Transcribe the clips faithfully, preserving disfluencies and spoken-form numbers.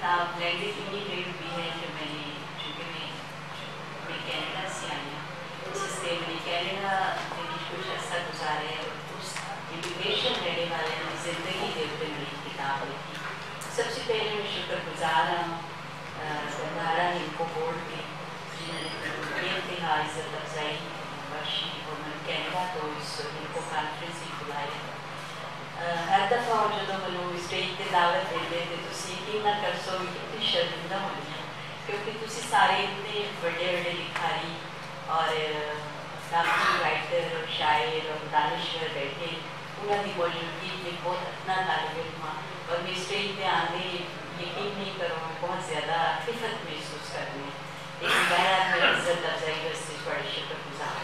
किताब language immigrate भी है जो मैंने चूँकि मैं मैं कनाडा से आई हूँ जिससे मैंने कनाडा में कुछ अर्सा गुजारे उस इमिग्रेशन रहने वाले ज़िंदगी के ऊपर मेरी किताब लिखी। सबसे पहले मैं शुक्रगुजार हूँ गंधारा हिंको बोर्ड की जिन्होंने बेइंतहा इज़्ज़त अफजाई बख्शी और मैं कनाडा तो इस हिंको कॉन्फ्रेंस ही बुलाया। हर दफ़ा और जो मैं स्टेज पर दावत देते थे तो यकीन ना कर सो कितनी शर्मिंदा होनी है क्योंकि तुसी सारे इतने बड़े बड़े लिखारी और काफ़ी राइटर और शायर और दानिश्वर बैठे उन्होंने मौजूदगी में बहुत अपना तालिब इल्म और मैं स्टेज पे आने यकीन नहीं करूँ बहुत ज़्यादा खिफत महसूस करनी लेकिन बहरहाल मेरी इज़्ज़त अफजाई वैसे बड़े शुक्रगुजार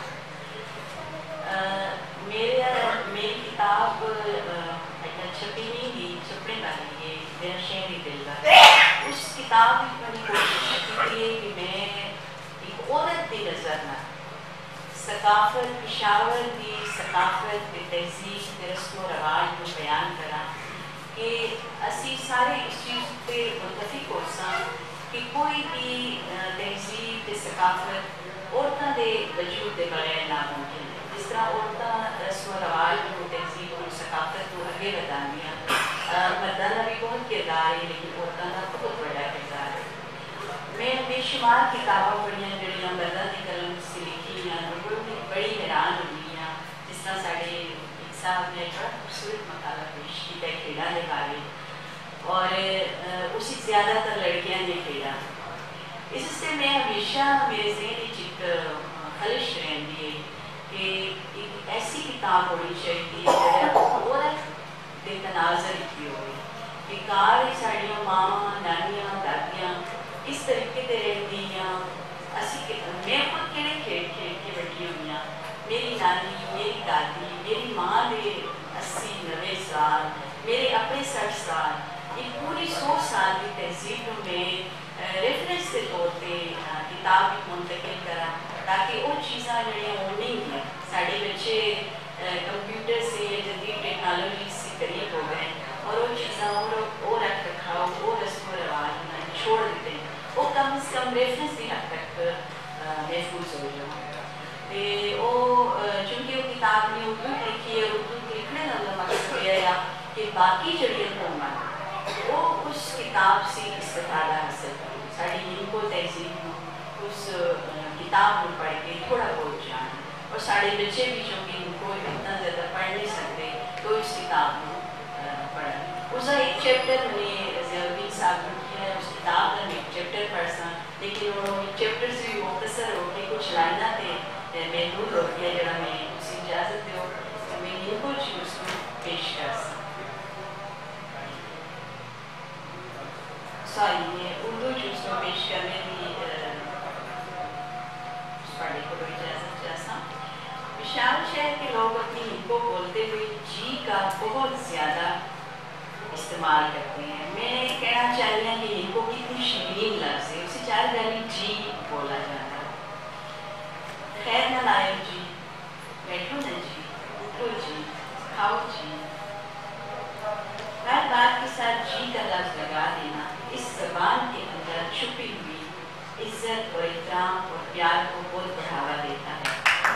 मेरे मेरी किताब छपी नहीं थी छपने वाली है मेरा शहर ही दिल का उस किताब में मैंने कोशिश की थी कि मैं एक औरत की नज़र ना सकाफत पिशावर की सकाफत की तहजीब के रस्म रवाज को बयान करा कि असी सारे इस चीज़ पे मुतफिक हो सन कि कोई भी तहजीब के सकाफत औरतों के वजूद के बगैर नामुमकिन है जिस तरह औरतें रस्म रवाज को तहजीब और सकाफत को आगे बढ़ानी मर्दां का भी बहुत किरदार है लेकिन औरतों का बहुत बड़ा किरदार है। मैं बेशुमार किताबें पढ़ियां जड़ियां मर्दां की कलम से लिखी हैं बड़ी हैरान हुई हैं जिस तरह साढ़े एक साहब ने बड़ा खूबसूरत मकाला पेश किया खेड़ा के बारे और उसी ज़्यादातर लड़कियां ने खेड़ा इससे मैं हमेशा मेरे ज़हन एक खलिश रहती है कि एक ऐसी किताब होनी चाहिए औरत के तनाज़र की हो कि कार साड़ियाँ मावां नानियाँ दादियाँ इस तरीके से रहती हैं असी मैं खुद केड़े खेड खेड के बड़ी हुई हाँ मेरी नानी मेरी दादी मेरी माँ के अस्सी नब्बे साल मेरे अपने सठ साल एक पूरी सौ साल की तहजीब में रेफरेंस के तौर पर किताब मुंतकिल करा ताकि वो चीज़ा जड़ियाँ वो नहीं हैं साढ़े बच्चे कंप्यूटर से जदीद टेक्नोलॉजी से करीब हो गए और वो चीज़ा और वो रख रखाव वो रस्म रवाज छोड़ देते हैं वो कम से कम रेफरेंस की हद तक महफूज हो जाए वो चूँकि वो किताब ने उर्दू लिखी है उर्दू लिखने का मकसद यह है कि बाकी जड़ियाँ कौन वो उस किताब से इस्तेफादा हासिल करें साड़ी हिंको तहजीब उस किताब को पढ़ के थोड़ा बहुत जान और साढ़े बच्चे भी जो कि इनको इतना ज़्यादा पढ़ नहीं सकते तो इस किताब को पढ़ा उसका एक चैप्टर मैंने ज़ियाउद्दीन साहब ने किया है उस किताब का एक चैप्टर पढ़ा लेकिन वो चैप्टर से भी मुख्तसर हो के कुछ लाइना थे महदूद हो गया जरा मैं उसी इजाज़त दो तो मैं इनको चीज़ को पेश कर सकूँ सॉरी ये उर्दू चीज़ को पेश करने की पढ़े को इजाज़त चाहता विशाल शहर के लोग अपनी हिंको बोलते हुए जी का बहुत ज़्यादा इस्तेमाल करते हैं मैं कहना चाह रही हूँ कि हिंको कितनी शीरीन लफ्ज़ है उसे चार गाली जी बोला जाता है खैर न लायो जी बैठो न जी उठो जी खाओ जी हर बात के साथ जी का लफ्ज़ लगा देना इस ज़बान के अंदर छुपी हुई इज्जत और इकराम और प्यार को बहुत बढ़ावा देता है।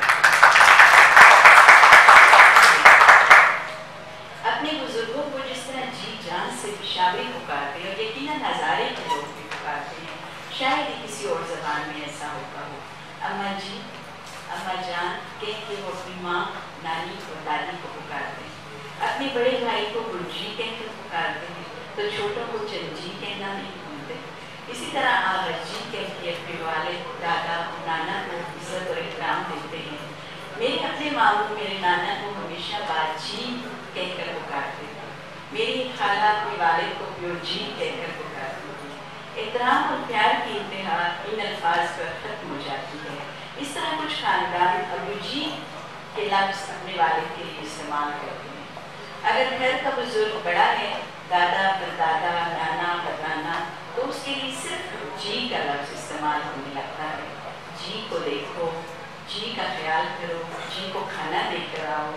अपने बुजुर्गों को जिस तरह जी जान से पिशाबी पुकारते हैं और यकीनन हज़ारे के लोग भी पुकारते हैं शायद ही किसी और ज़बान में ऐसा होता हो अम्मा जी अम्मा जान कह के वो अपनी माँ नानी और दादी को पुकारते हैं अपने बड़े भाई को गुरजी कहकर पुकारते हैं तो छोटों को चंजी कहना नहीं भूलते इसी तरह आगा जी कह के अपने वाले दादा नाना को इज्जत और इकराम देते हैं मेरे अपने मामू मेरे नाना को हमेशा बाजी कहकर पुकारते थे मेरी खाला अपने वालिद को प्योजी कहकर पुकारती थी एहतराम और प्यार की इंतहा इन अल्फाज पर ख़त्म हो जाती है इस तरह कुछ खानदान अबू जी के लफ्ज़ अपने वालिद के लिए इस्तेमाल करते हैं अगर घर का बुजुर्ग बड़ा है दादा परदादा नाना परनाना तो उसके लिए सिर्फ जी का लफ्ज़ इस्तेमाल होने लगता है जी को देखो जी का ख्याल करो जी को खाना देकर आओ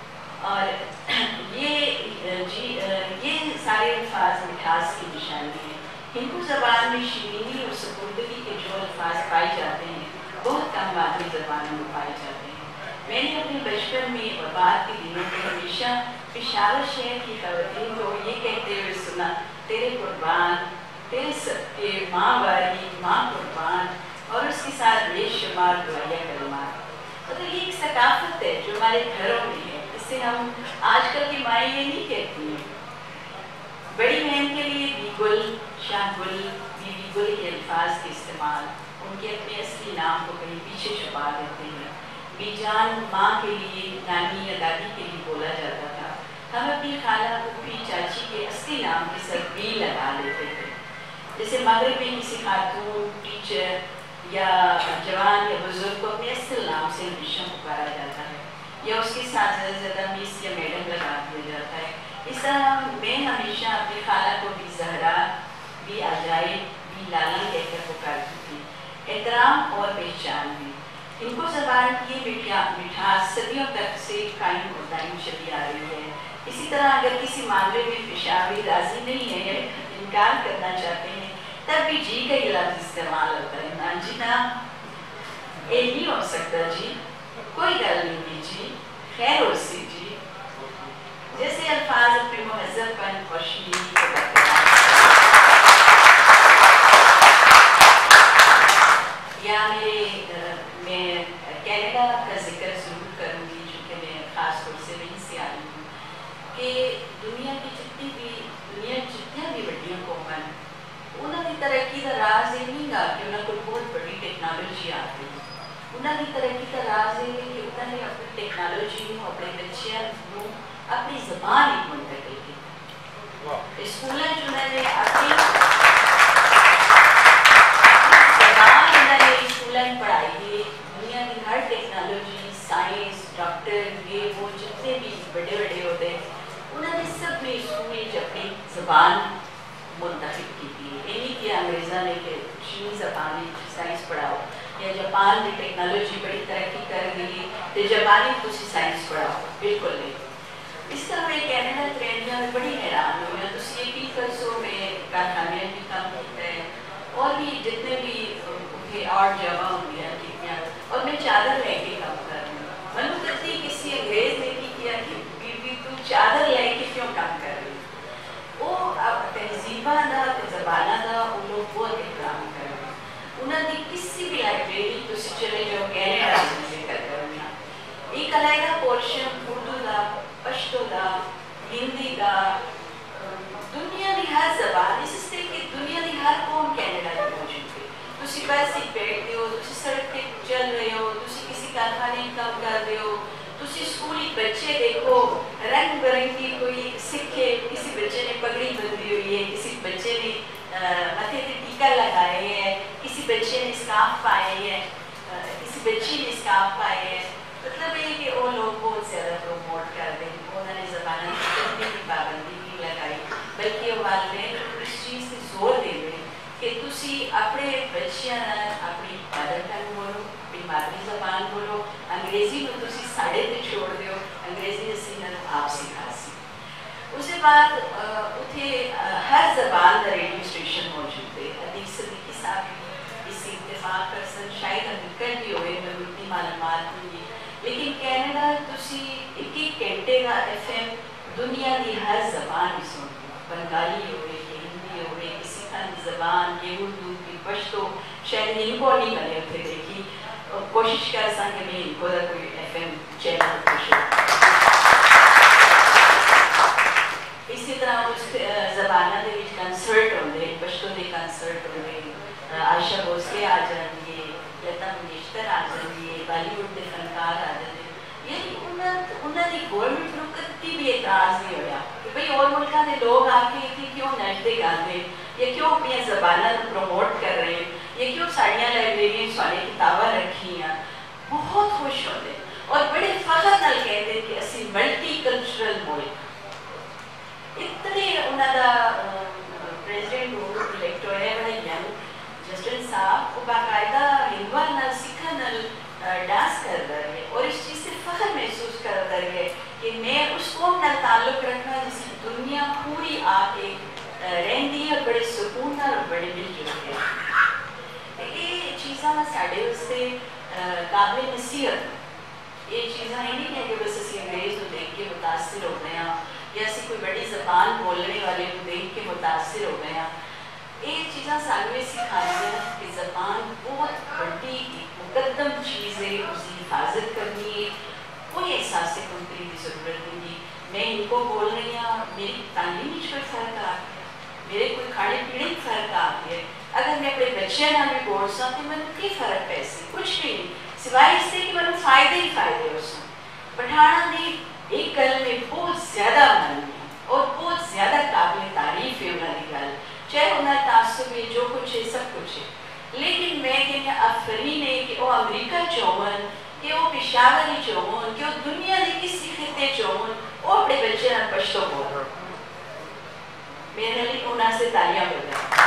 और ये जी ये सारे अल्फाज मिठास की निशानी है ہندکو زبان میں شیرینی اور سپردگی کے جو الفاظ پائے جاتے ہیں بہت کم مادری زبانوں میں پائے جاتے ہیں۔ میں نے اپنے بچپن میں اور بعد کے دنوں میں ہمیشہ پشاور شہر کی خواتین کو یہ کہتے ہوئے سنا، تیرے قربان، تیرے صدقے، ماں والی، ماں قربان، اور اس کے ساتھ بے شمار دعائیہ کلمات۔ مطلب یہ ایک ثقافت ہے جو ہمارے گھروں میں ہے، اس سے ہم آج کل کی مائیں یہ نہیں کہتی ہیں۔ بڑی بہن کے لیے بی گل، شاہ گل، بی بی گل کے الفاظ کے استعمال ان کے اپنے اصلی نام کو کہیں پیچھے چھپا دیتے ہیں۔ بی جان ماں کے لیے، نانی یا دادی کے لیے بولا جاتا تھا۔ ہم اپنی خالہ، پھوپھی، چاچی کے اصلی نام کے ساتھ بی لگا لیتے تھے۔ جیسے مغرب میں کسی خاتون، ٹیچر یا جوان یا بزرگ کو اپنے اصل نام سے ہمیشہ پکارا جاتا ہے، یا اس کے ساتھ زیادہ سے زیادہ مس یا میڈم لگا دیا جاتا ہے۔ اس طرح میں ہمیشہ اپنی خالہ کو بھی زہرا، بھی آجائے، بھی لالا کہہ کر پکارتی تھی۔ احترام اور پہچان بھی۔ ہندکو زبان کی مٹھاس صدیوں تک سے قائم اور دائم چلی آ رہی ہے۔ اسی طرح اگر کسی معاملے میں پشاوری راضی نہیں ہے یا انکار کرنا چاہتے ہیں تب بھی جی کا یہ لفظ استعمال ہوتا ہے۔ نا جی نا، یہ نہیں ہو سکتا جی، کوئی گل نہیں جی، خیر ہو سی جی، جیسے الفاظ اپنے مہذب پن اور شیرینی کو برقرار۔ یا میرے میں کینیڈا کا ذکر ضرور کروں گی، چونکہ میں خاص طور سے وہیں سے آئی ہوں، کہ دنیا کی جتنی بھی دنیا جتنی بھی بڑی قوماں انہوں کی ترقی کا راز یہ نہیں گا کہ انہوں کو بہت بڑی ٹیکنالوجی آ گئی۔ انہوں کی ترقی کا راز یہ ہے کہ انہوں نے اپنی ٹیکنالوجی کو اپنے بچوں کو اپنی زبان ہی منتقل کی۔ اسکولوں انہوں نے اپنی زبان انہوں نے اسکولوں میں پڑھائی ہے۔ دنیا کی ہر ٹیکنالوجی، سائنس، ڈاکٹر، یہ وہ جتنے بھی بڑے بڑے ہوتے ہیں انہوں نے سب نے اسکول اپنی زبان منتخب کی تھی۔ یہ نہیں کہ انگریزوں نے کہ چینی زبان میں سائنس پڑھاؤ، یا جاپان میں ٹیکنالوجی بڑی ترقی کر گئی تو جاپانی تھی سائنس پڑھاؤ، بالکل نہیں۔ اس طرح میں کینیڈا ٹرینڈ میں بڑی حیران ہوئی ہوں۔ تو یہ بھی کرسو میں کارخانے بھی کام ہوتا ہے، اور بھی جتنے بھی اتنے اور جگہ ہوتی ہیں کتنی، اور میں چادر لے کے کام کر رہی ہوں۔ میں نے کہتی کسی انگریز نے بھی کیا کہ بی بی تو چادر لے کے کیوں کام کر رہی؟ وہ تہذیبہ دا زبانہ دا وہ لوگ بہت احترام کر رہے ہیں۔ انہوں نے کسی بھی لائبریری تو چلے جو کینیڈا میں کر کرنا ایک علیحدہ پورشن اردو دا، پشتو دا، ہندی دا، دنیا کی ہر زبان، اس سے کہ دنیا کی ہر قوم کینیڈا میں موجود ہے۔ تسی بس ہی بیٹھتے ہو، تسی سڑک پہ چل رہے ہو، تسی کسی کارخانے میں کام کر رہے ہو، تسی اسکولی بچے دیکھو رنگ برنگی کوئی سکھے، کسی بچے نے پگڑی بندھی ہوئی ہے، کسی بچے نے ماتھے پہ ٹیکا لگائے ہے، کسی بچے نے اسکارف پائے ہے، کسی بچی نے اسکارف پائے ہے۔ مطلب یہ کہ وہ لوگ بہت زیادہ پروموٹ کر دیں، انہوں نے زبانہ کی پابندی نہیں لگائی، بلکہ وہ والدین اس چیز سے زور دے دیں کہ تسی اپنے بچیاں اپنی مدر ٹنگ بولو، اپنی مادری زبان بولو، انگریزی میں تسی ساڑے تے چھوڑ دیو، انگریزی سیکھنا آپ سکھا سی۔ اس کے بعد اتنے ہر زبان کا ریڈیو اسٹیشن موجود ہے۔ عدیق صدیقی صاحب بھی اس سے اتفاق کرسن، شاید امریکہ بھی ہوئے، میں اتنی معلومات نہیں ہے، لیکن کینیڈا تسی ایک ایک گھنٹے کا ایف ایم دنیا کی ہر زبان ہی سنتے ہیں، بنگالی ہوئے، کہ ہندی ہوئے، کسی کھان کی زبان، کہ اردو کی پشتو، شاید ہندکو نہیں بنے اتنے دیکھی، کوشش کر سا کہ میں ہندکو دا کوئی ایف ایم چینل پوچھوں۔ اسی طرح اس زبانہ دے وچ کنسرٹ ہوندے، پشتو دے کنسرٹ ہوندے، عائشہ بھوسلے آ جاندی ہے، لتا منگیشکر آ جاندی ہے، بالی ووڈ دے فنکار آ جاندے ہیں۔ یعنی انہوں نے گورنمنٹ کو کتی بھی اعتراض نہیں ہویا کہ بھئی اور ملکاں دے لوگ آ کے اتنے کیوں نچتے گاندے، یا کیوں اپنی زبانہ کو پروموٹ کر رہے ہیں، یا کیوں ساڑیاں لائبریریاں سارے کتاباں رکھی ہیں۔ بہت خوش ہوتے اور بڑے فخر نال کہتے ہیں کہ اسی ملٹی کلچرل ملک۔ اتنے انہوں کا پریزیڈنٹ وہ الیکٹ ہوئے ہیں، بڑے ینگ جسٹس صاحب، وہ باقاعدہ ہندوا نال سکھا نال ڈانس کر رہے ہیں، اور اس چیز سے فخر محسوس کر رہے ہیں کہ میں اس قوم نال تعلق رکھنا جس کی دنیا پوری آ کے رہندی ہے بڑے سکون نال اور بڑے مل جل کے. یہ چیزاں ساڈے واسطے قابل نصیحت. یہ چیزاں یہ نہیں ہے کہ بس اسی انگریز کو دیکھ کے متاثر ہو گئے ہیں یا اسی کوئی بڑی زبان بولنے والے کو دیکھ کے متاثر ہو گئے ہیں. یہ چیزاں سانوں یہ سکھائی ہیں کہ زبان بہت بڑی مقدم چیز ہے, اس کی حفاظت کرنی ہے. کوئی احساس کمتری کی ضرورت نہیں. میں ان کو بول رہی ہوں, میری تعلیم میں کوئی فرق آ گیا, میرے کوئی کھانے پینے میں فرق آ گیا. اگر میں اپنے بچے نہ بھی بول سا تو میں کی فرق پیسے کچھ بھی نہیں, سوائے اس سے کہ میں فائدے ہی فائدے ہو سن. پٹھانا دی ایک گل میں بہت زیادہ مانی ہے اور بہت زیادہ قابل تعریف ہے انہوں کی گل, چاہے انہیں تعصب ہے جو کچھ ہے سب کچھ ہے. لیکن میں کہنا آفرین ہے کہ وہ امریکہ چون, کہ وہ پشاور ہی چون, کہ وہ دنیا کے کسی خطے چون, وہ اپنے بچے نہ پشتو بول. میرے لیے انہوں سے تالیاں بجائیں.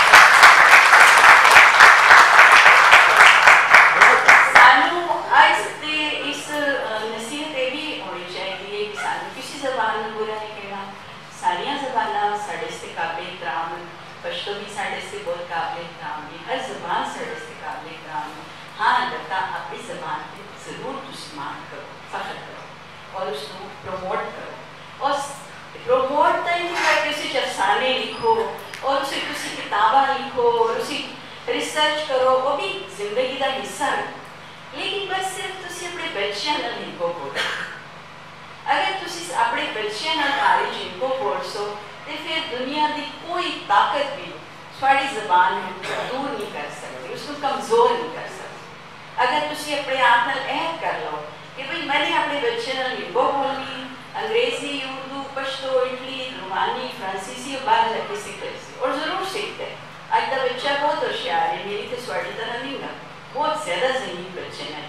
سانو آج سے اس نصیحت یہ بھی ہونی چاہیے کہ سانو کسی زبان میں برا نہیں کہنا. ساریاں زباناں ساڑے سے قابل احترام, پشتو بھی ساڑے سے بہت قابل احترام ہے, ہر زبان ساڑے سے قابل احترام ہے. ہاں البتہ اپنی زبان کو ضرور تسمان کرو, فخر کرو اور اس کو پروموٹ کرو. اور پروموٹ تو نہیں ہے کہ اسے افسانے لکھو اور اسے کسی کتاباں لکھو اور اسی ریسرچ کرو, وہ بھی زندگی کا حصہ ہے. لیکن بس صرف تسی اپنے بچیاں نال ہندکو بولو. اگر تسی اپنے بچیاں نال خارج ہندکو بول سو تو پھر دنیا کی کوئی طاقت بھی تھوڑی زبان میں دور نہیں کر سکتی, اس کو کمزور نہیں کر سکتی. اگر تسی اپنے آپ نال عہد کر لو کہ بھئی میں نے اپنے بچے نال ہندکو بولنی, انگریزی, اردو, پشتو, اٹلی, رومانی, فرانسیسی اور باہر جا کے سیکھ سی, اور ضرور سیکھتے ہیں. اج کا بچہ بہت ہوشیار ہے, میری تو سواڑی طرح نہیں گا, بہت زیادہ ذہین بچے ہیں.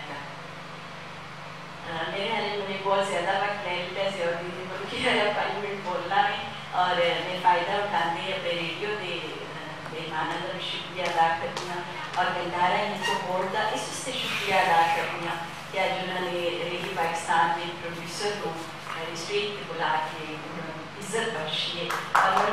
میرے حالے میں بہت زیادہ وقت لے لیتا ہے اور دیدی بول کے اپائنٹمنٹ بولنا ہے, اور میں فائدہ اٹھانے اپنے ریڈیو کے مہمانوں کا بھی شکریہ ادا کرتی ہوں, اور گندارا ہندکو بورڈ کا اس سے شکریہ ادا کرتی ہوں کہ جنہوں نے ریڈیو پاکستان میں پروڈیوسر کو اسٹیج پہ بلا کے عزت بخشی ہے. اور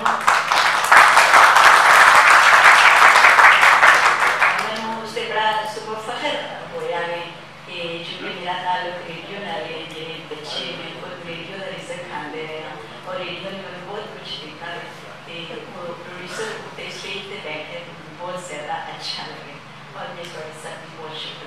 اس سے بڑا صبح فخر ہوا ہے کہ چونکہ میرا تعلق ریڈیو نال ہے, میرے بچے میں خود ریڈیو کا رزق کھانے رہے ہیں اور ریڈیو نے مجھے بہت کچھ دیکھا ہے کہ پروڈیوسر اسٹیج پہ بیٹھے بہت زیادہ اچھا لگے. اور میں تھوڑی سب کی بہت شکریہ